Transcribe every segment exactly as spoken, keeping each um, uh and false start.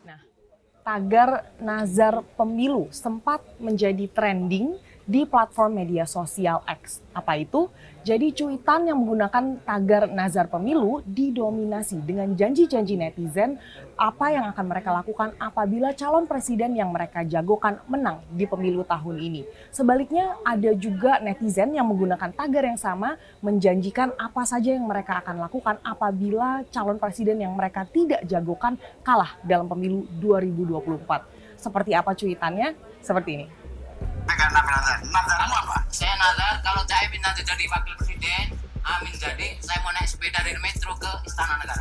Nah, tagar nazar pemilu sempat menjadi trending di platform media sosial X. Apa itu? Jadi cuitan yang menggunakan tagar nazar pemilu didominasi dengan janji-janji netizen apa yang akan mereka lakukan apabila calon presiden yang mereka jagokan menang di pemilu tahun ini. Sebaliknya ada juga netizen yang menggunakan tagar yang sama menjanjikan apa saja yang mereka akan lakukan apabila calon presiden yang mereka tidak jagokan kalah dalam pemilu dua ribu dua puluh empat. Seperti apa cuitannya? Seperti ini. Karena nazar, nazar kamu apa? Saya nazar kalau Caimin nanti jadi wakil presiden, Amin jadi, saya mau naik sepeda dari metro ke Istana Negara.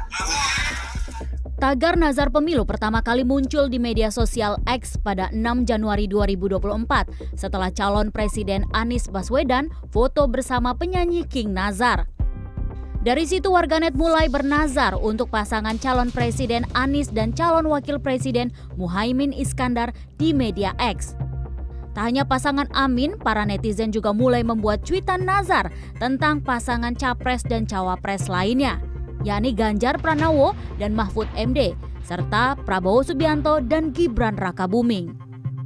Tagar nazar pemilu pertama kali muncul di media sosial X pada enam Januari dua ribu dua puluh empat setelah calon presiden Anies Baswedan foto bersama penyanyi King Nazar. Dari situ warganet mulai bernazar untuk pasangan calon presiden Anies dan calon wakil presiden Muhaimin Iskandar di media X. Tak hanya pasangan Amin, para netizen juga mulai membuat cuitan nazar tentang pasangan capres dan cawapres lainnya, yakni Ganjar Pranowo dan Mahfud M D, serta Prabowo Subianto dan Gibran Rakabuming.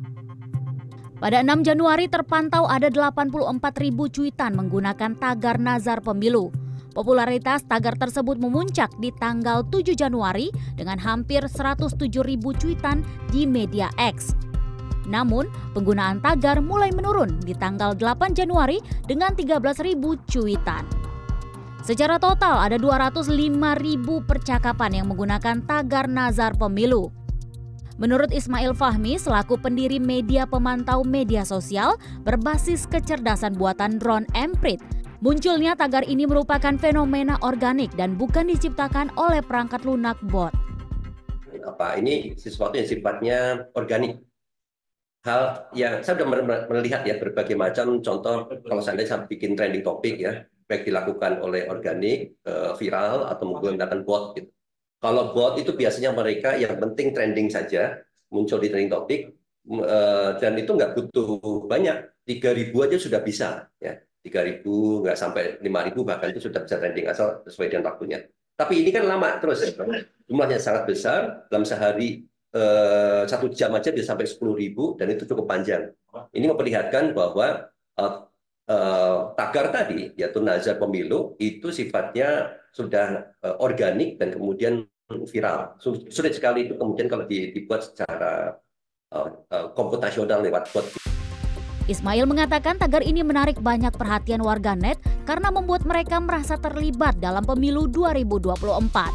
Pada enam Januari terpantau ada delapan puluh empat ribu cuitan menggunakan tagar nazar pemilu. Popularitas tagar tersebut memuncak di tanggal tujuh Januari dengan hampir seratus tujuh ribu cuitan di media X. Namun, penggunaan tagar mulai menurun di tanggal delapan Januari dengan tiga belas ribu cuitan. Secara total ada dua ratus lima ribu percakapan yang menggunakan tagar nazar pemilu. Menurut Ismail Fahmi selaku pendiri media pemantau media sosial berbasis kecerdasan buatan drone Emprit, munculnya tagar ini merupakan fenomena organik dan bukan diciptakan oleh perangkat lunak bot. Apa ini sesuatu yang sifatnya organik? Hal yang saya sudah melihat ya berbagai macam contoh kalau saya saya bikin trending topik ya, baik dilakukan oleh organik, viral atau menggunakan bot gitu. Kalau bot itu biasanya mereka yang penting trending saja, muncul di trending topik dan itu nggak butuh banyak, tiga ribu aja sudah bisa ya, tiga ribu nggak sampai lima ribu bahkan itu sudah bisa trending asal sesuai dengan waktunya. Tapi ini kan lama terus, jumlahnya sangat besar, dalam sehari Uh, satu jam aja bisa sampai sepuluh ribu dan itu cukup panjang. Ini memperlihatkan bahwa uh, uh, tagar tadi yaitu nazar pemilu itu sifatnya sudah uh, organik dan kemudian viral. Sulit sekali itu kemudian kalau dibuat secara uh, uh, komputasional lewat bot. Ismail mengatakan tagar ini menarik banyak perhatian warganet karena membuat mereka merasa terlibat dalam pemilu dua ribu dua puluh empat.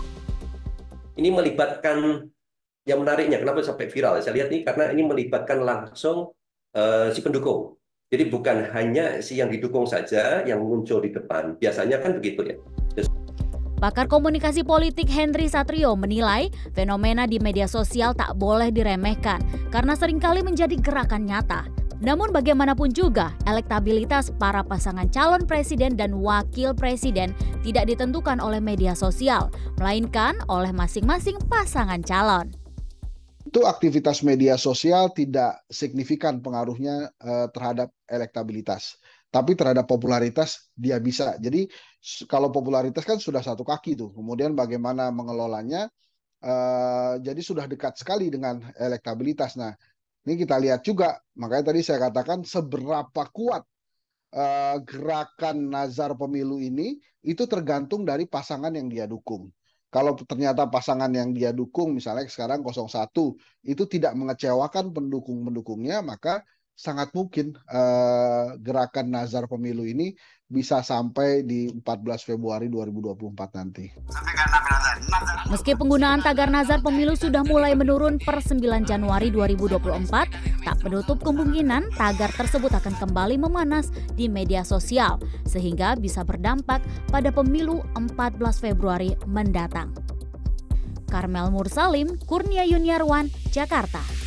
Ini melibatkan yang menariknya, kenapa sampai viral? Saya lihat ini karena ini melibatkan langsung uh, si pendukung. Jadi bukan hanya si yang didukung saja yang muncul di depan. Biasanya kan begitu ya. Just... Pakar komunikasi politik Henry Satrio menilai fenomena di media sosial tak boleh diremehkan karena seringkali menjadi gerakan nyata. Namun bagaimanapun juga, elektabilitas para pasangan calon presiden dan wakil presiden tidak ditentukan oleh media sosial, melainkan oleh masing-masing pasangan calon. Itu aktivitas media sosial tidak signifikan pengaruhnya eh, terhadap elektabilitas, tapi terhadap popularitas dia bisa. Jadi kalau popularitas kan sudah satu kaki tuh, kemudian bagaimana mengelolanya, eh, jadi sudah dekat sekali dengan elektabilitas. Nah, ini kita lihat juga, makanya tadi saya katakan seberapa kuat eh, gerakan nazar pemilu ini, itu tergantung dari pasangan yang dia dukung. Kalau ternyata pasangan yang dia dukung, misalnya sekarang nol satu, itu tidak mengecewakan pendukung-pendukungnya, maka sangat mungkin eh, gerakan nazar pemilu ini bisa sampai di empat belas Februari dua ribu dua puluh empat nanti. Meski penggunaan tagar nazar pemilu sudah mulai menurun per sembilan Januari dua ribu dua puluh empat, tak menutup kemungkinan tagar tersebut akan kembali memanas di media sosial, sehingga bisa berdampak pada pemilu empat belas Februari mendatang. Karmel Mursalim, Kurnia Yuniarwan, Jakarta.